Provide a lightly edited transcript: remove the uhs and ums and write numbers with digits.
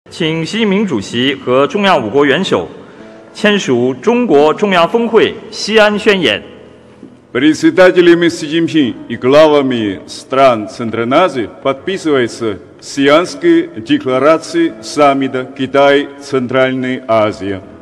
请习近平主席和中央5国元首签署中国中央峰会西安宣言。 Председателями Си Цзиньпин и главами стран Центральной Азии подписывается Xi'анской декларации саммита Китай-Центральная Азия.